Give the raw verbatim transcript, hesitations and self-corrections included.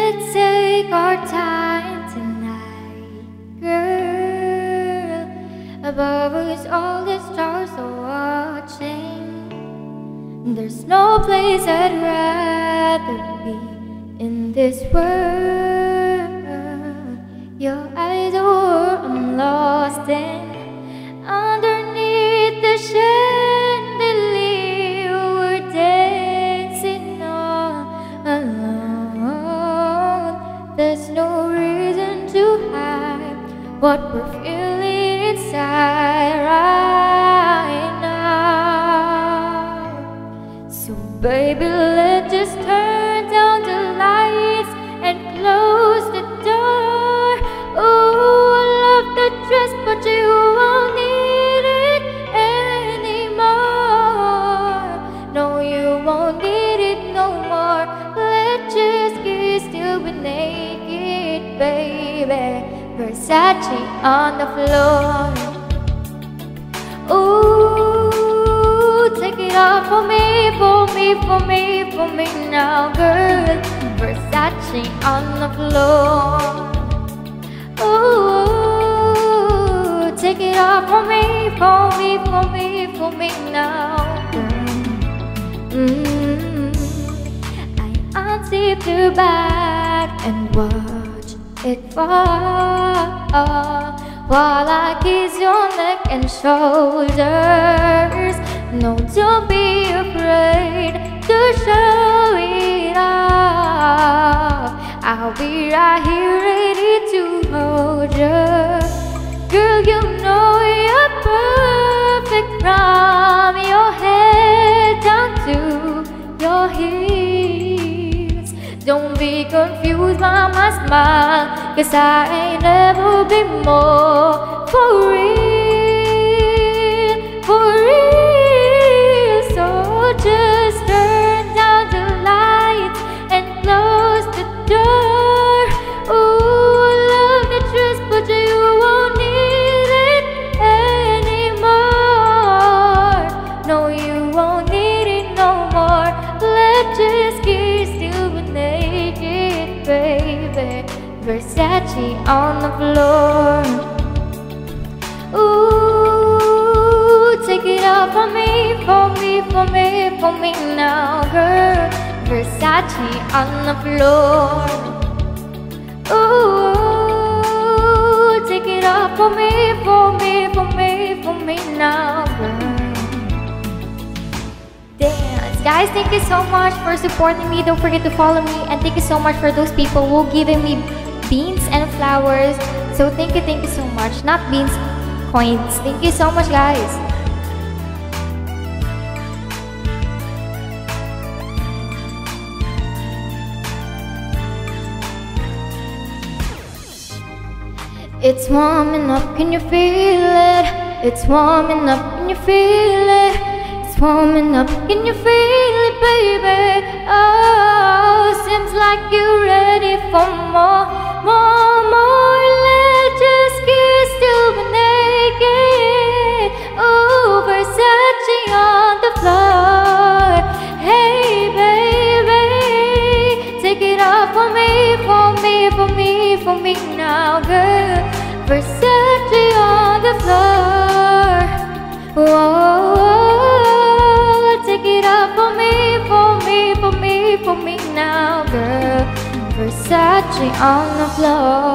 Let's take our time tonight, girl. Above us all the stars are watching. There's no place I'd rather be in this world. Your eyes are what I'm lost in. Underneath the chandelier, we're dancing all alone. There's no reason to hide what we're feeling inside right now. So baby, let's just turn down the lights and close the door. Oh, I love that dress, but you won't need it anymore. No, you won't need it no more. Let's just get still but naked, baby. Versace on the floor. Ooh, take it off for me, for me, for me, for me now, girl. Versace on the floor. Ooh, take it off for me, for me, for me, for me now, girl. Mm-hmm. I unzip the bag and watch it fall while I kiss your neck and shoulders. No, don't be afraid to show it off. I'll be right here ready to hold you. Girl, you know you're perfect from your head down to your heels. Don't be confused by my smile, 'cause I ain't never been more for real, for real. So just turn down the lights and close the door. Ooh, I love the dress, but you won't need it anymore. No, you won't need it no more. Let's just get still but naked, baby. Versace on the floor. Ooh, take it off for me, for me, for me, for me now, girl. Versace on the floor. Ooh, take it off for me, for me, for me, for me now, girl. Dance, guys, thank you so much for supporting me. Don't forget to follow me, and thank you so much for those people who giving me beans and flowers. So thank you, thank you so much. Not beans, coins. Thank you so much, guys. It's warming up, can you feel it? It's warming up, can you feel it? It's warming up, can you feel it, baby? Oh, seems like you're ready for more, more, more. Let's just get still but naked. Oh, Versace on the floor. Hey, baby, take it off for me, for me, for me, for me now, girl. Versace on the floor. Whoa, take it off for me, for me, for me, for me now, girl. Versace on the floor.